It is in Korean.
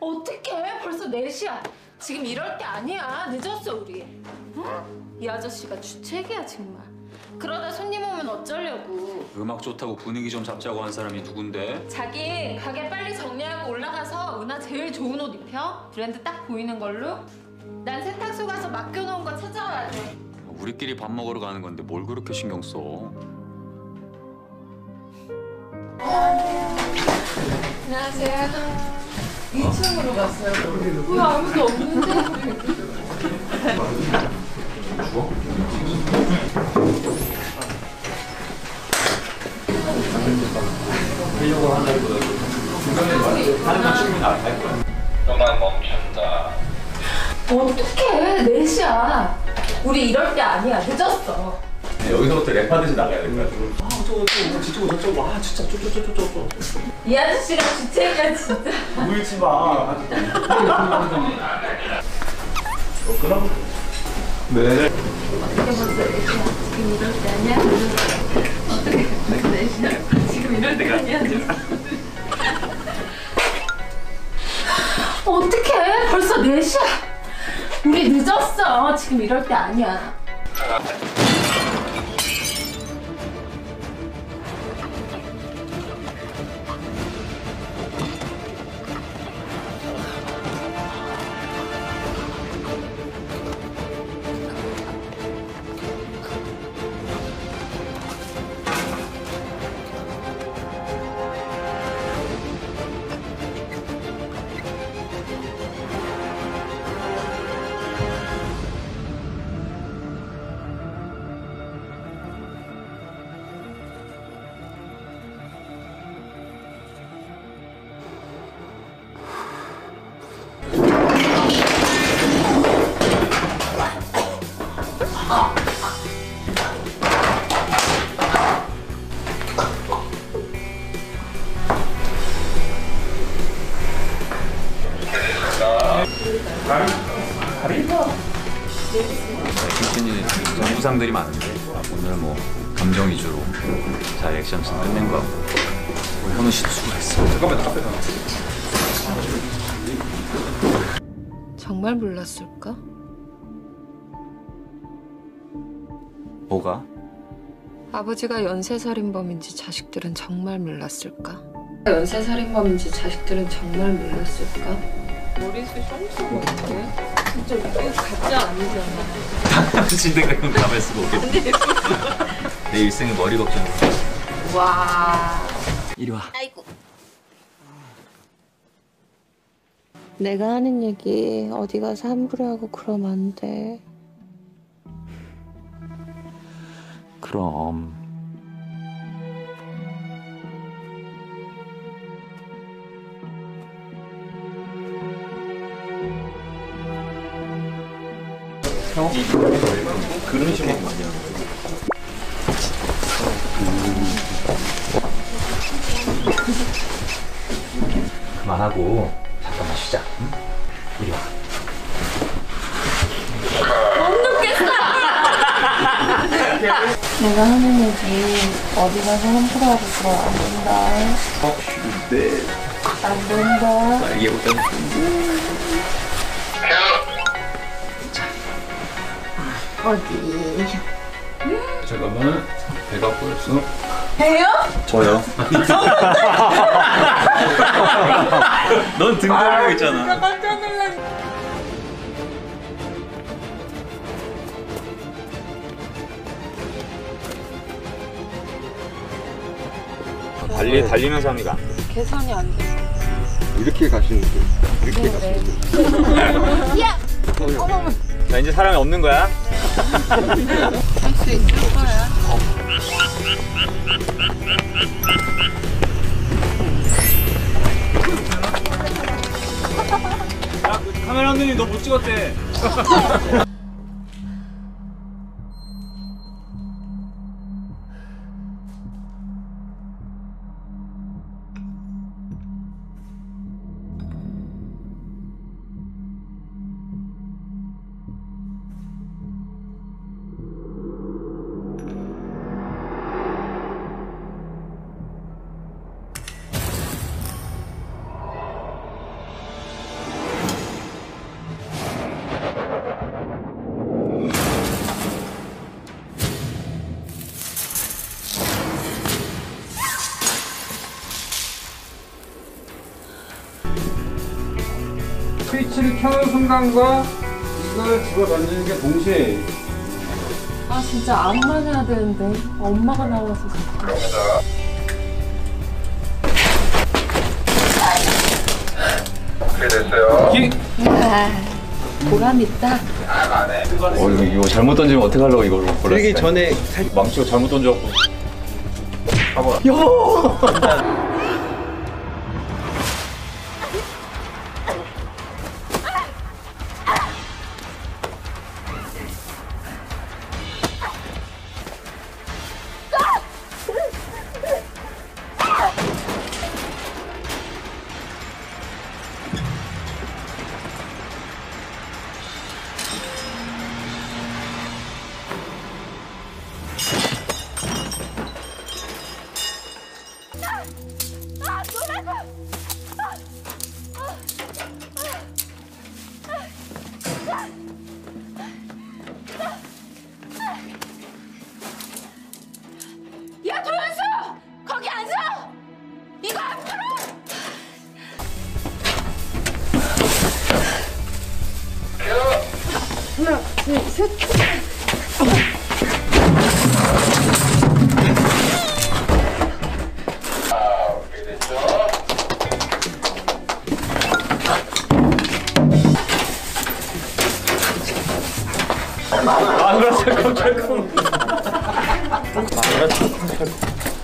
어떡해? 벌써 4시야. 지금 이럴 때 아니야. 늦었어 우리. 응? 이 아저씨가 주책이야 정말. 그러다 손님 오면 어쩌려고. 음악 좋다고 분위기 좀 잡자고 한 사람이 누군데? 자기 가게 빨리 정리하고 올라가서 은하 제일 좋은 옷 입혀. 브랜드 딱 보이는 걸로. 난 세탁소 가서 맡겨놓은 거 찾아와야 돼. 우리끼리 밥 먹으러 가는 건데 뭘 그렇게 신경 써? 안녕하세요. 2층으로 갔어요. 왜 아무도 없는데? 죽어? 하려고 하나보다 중간에 다른 맞추면 알 거야. 음악 멈춘다. 어떡해. 4시야. 우리 이럴 때 아니야. 늦었어. 여기서부터 랩하듯이 나가야 될 것 같아. 저쪽으로. 진짜 저쪽. 이 아저씨가 주책이야 진짜. 울지 마. 끊어? 네. 어떻게 벌써 4시야? 지금 이럴 때 아니야? 어떻게 벌써 4시야? 지금 이럴 때가 아니야? 어떡해? 벌써 4시야. 우리 늦었어. 지금 이럴 때 아니야. 김진이 부상들이 많은데 오늘 뭐 감정 위주로 잘 액션씬 끝낸 거 같고 현우 씨도 수고했어. 잠깐만 나 앞에 가. 정말 몰랐을까? 뭐가? 아버지가 연쇄살인범인지 자식들은 정말 몰랐을까? 연쇄살인범인지 자식들은 정말 몰랐을까? 머리숱이 엄청 많네. 진짜 이게 가짜 아니잖아. 당신 생각은 가만히 쓰고 오겠네. 내 일생에 머리 걱정. 와. 이리 와. 아이고. 내가 하는 얘기 어디 가서 함부로 하고 그러면 안 돼. 그럼. 형? 그런 식으로 많이 하는 그만하고 잠깐만 쉬자. 응? 이리 와. 못 눕겠어! 내가 하는 얘기 어디 가서 함부로 하고 그러면 안 된다. 네. 안 된다. 이해 못하는. 어디? 잠깐만. 배가 보였어. 배요? 저요. 넌 등 돌리고 있잖아. 깜짝 놀랐네. 달리면서 하는 게 안 돼. 계산이 안 돼. 이렇게 가시는 분, 이렇게 가시는 분. 야! 어머머. 자, 이제 사람이 없는 거야? 할 수 있을 거야. 야, 카메라 감독님 너 못 찍었대. 스위치를 켜는 순간과 이걸 집어 던지는 게 동시에 아 진짜 암만 해야 되는데 엄마가 나와서 자꾸. 그게 됐어요. 보람 있다. 이거 잘못 던지면 어떡하려고 이걸 버렸어. 들기 전에 망치고 잘못 던져갖고. 야 도현수! 거기 앉아! 이거 앞으로! 하나, 둘, 셋. 마누라 찰컹찰컹. 마누라 찰컹찰컹.